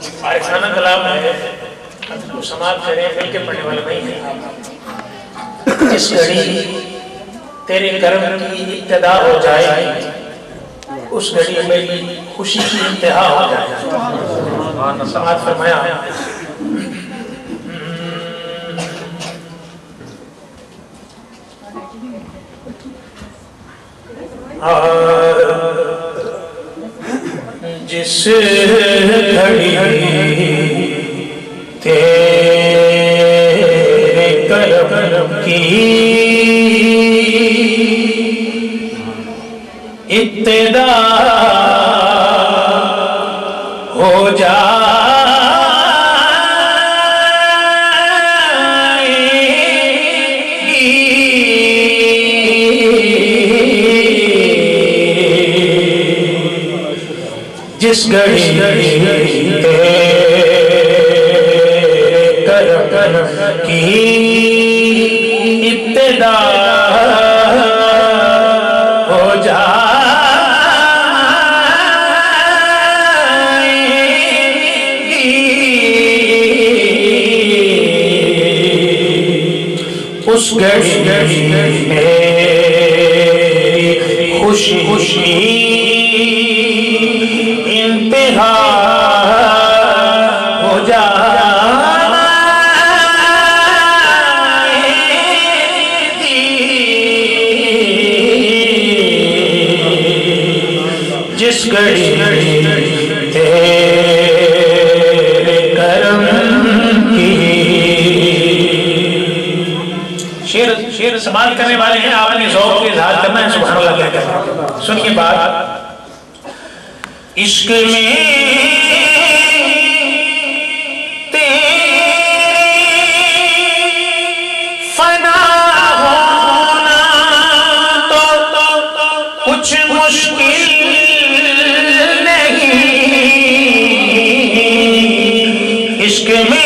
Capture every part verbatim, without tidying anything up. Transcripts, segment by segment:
عارفانہ کلام ہے، کو سماعت کریں، مل کے پڑھنے والا نہیں ہے۔ جس گھڑی تیرے کرم کی ابتدا ہو جائے اس گھڑی میری خوشی کی انتہا ہو جائے۔ سماعت فرمایا جس گھڑی تیرے کرم کی ابتدا ہو جائے جس گھڑی تیرے کرم کی ابتدا ہو جائے اس گھڑی میری خوشی خوشی انتہا ہو جائے جس گھڑی تیرے کرم کی۔ شیر شیر سماعت کرنے والے ہیں، آپ نے ذوق کے اظہار کرنا ہے، سبحان اللہ کہتے ہیں۔ سنیے بات، عشق میں تیرے فنا ہونا تو کچھ مشکل نہیں، عشق میں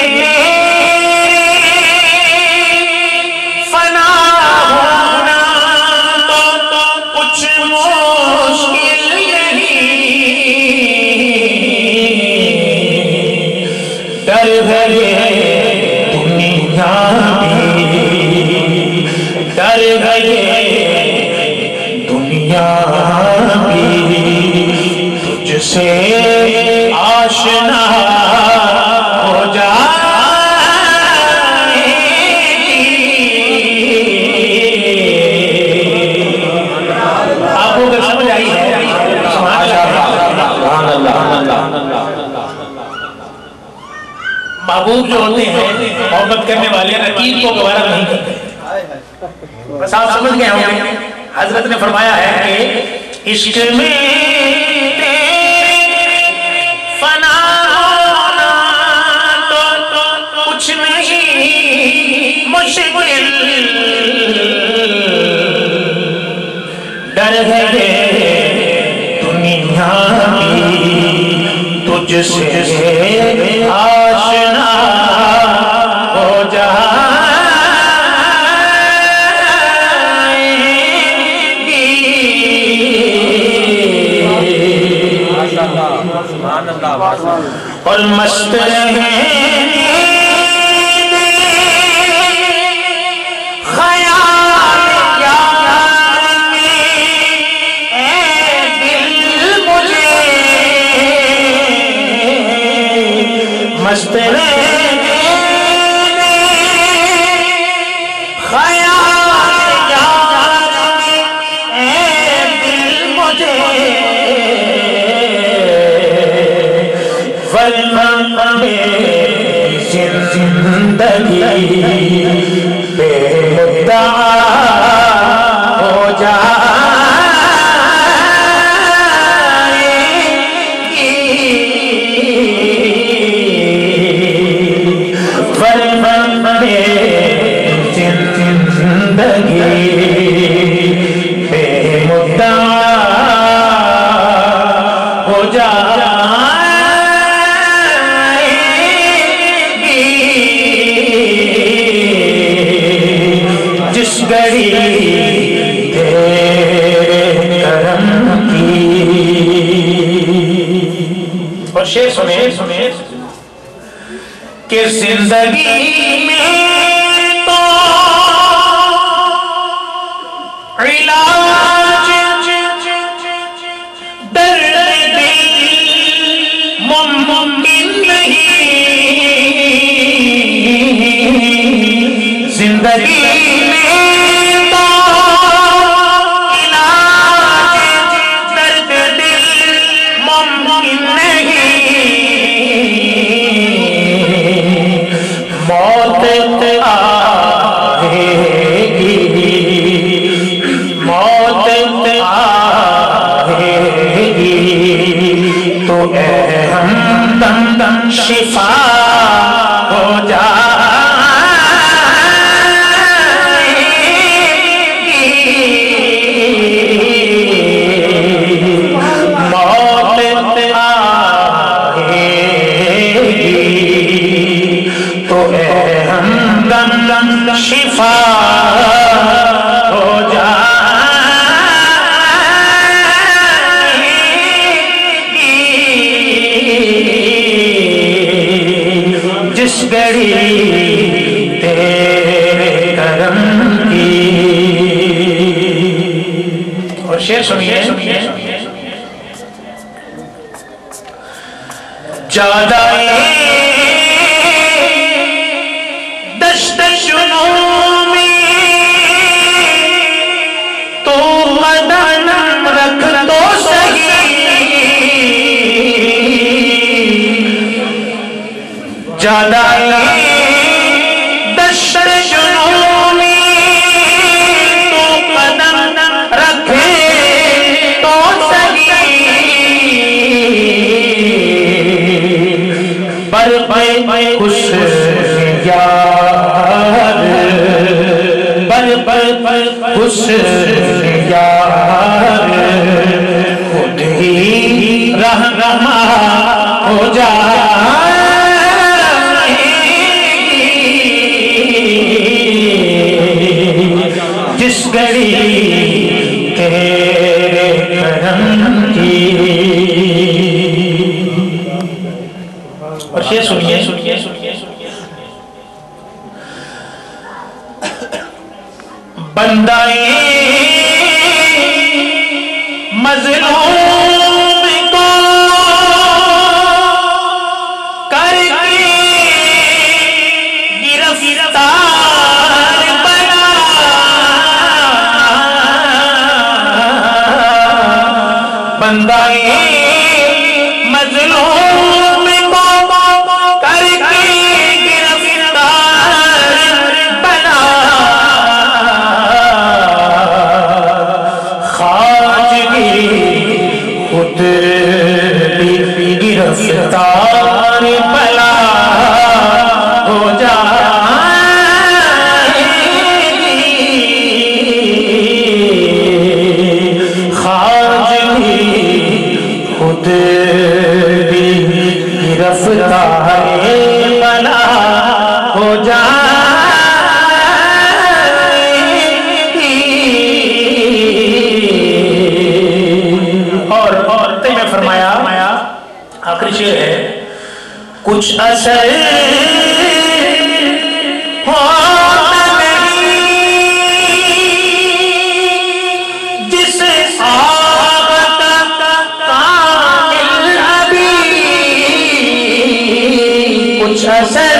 دنیا بھی تجھ سے آشنا ہو جائے آپ کو اگر سمجھ آئی ہے محبوب جو ہوتے ہیں محبت کرنے والے رقیب کو گوارا نہیں کرتے۔ بس آپ سمجھ گئے ہوں گے، حضرت نے فرمایا ہے کہ عشق میں تیرے فنا ہونا تو کچھ نہیں مشکل، ڈر ہے دنیا بھی تجھ سے آشنا ہو جائے اور مست رہے خیال یار میں اے دل مجھے، مست رہے خیال یار میں اے دل مجھے، زندگی بے مدعا ہو جائے فرمان میں زندگی بے مدعا ہو جائے شعر سنیں کہ زندگی میں تو علاج درد دل ممکن نہیں، زندگی شفا ہو جائے موت آئے گی تو اے ہمدم شفا ہو جائے جس گھڑی تیرے کرم کی۔ اور شعر سنیے جادائے دشت شنو میں تو قدم رکھ تو سہی، جادائے دشت شنو میں تو قدم رکھے تو سہی، پر پہ خوش یار، پر پہ خوش یار خود ہی رہنما ہو جائے، جس گھڑی تیرے کرم کی۔ اور یہ سنیے سنیے سنیے بندائے مظلوم کو کر کے گرفتار بنا، بندائے مظلوم کو کر کے گرفتار بنا، خواجگی خود بھی گرفتار بلا ہو جائے، خواجگی خود بھی گرفتار بلا ہو جائے۔ اور اور تے میں فرمایا آخری شعر ہے کچھ اثر ہوتا نہیں جس آگ کا کامل ابھی، کچھ اثر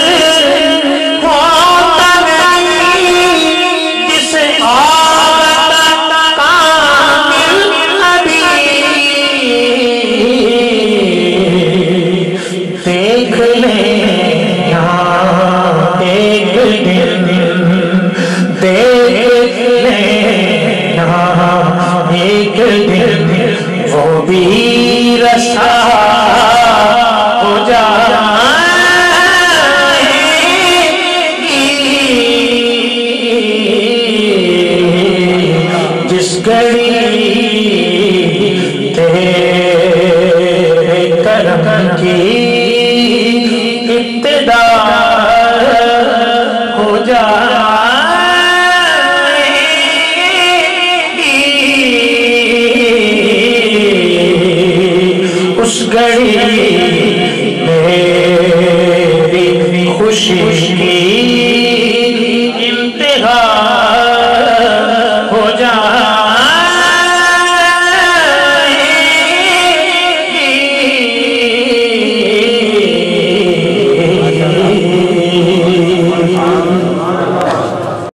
ہوتا نہیں جس آگ کا کامل ابھی، دیکھ لینا ایک دن، دیکھ لینا ایک دن وہ بھی رسا ہو جائے گی، جس گھڑی تیرے کرم کی ابتدا ہو جائے گی، اس گھڑی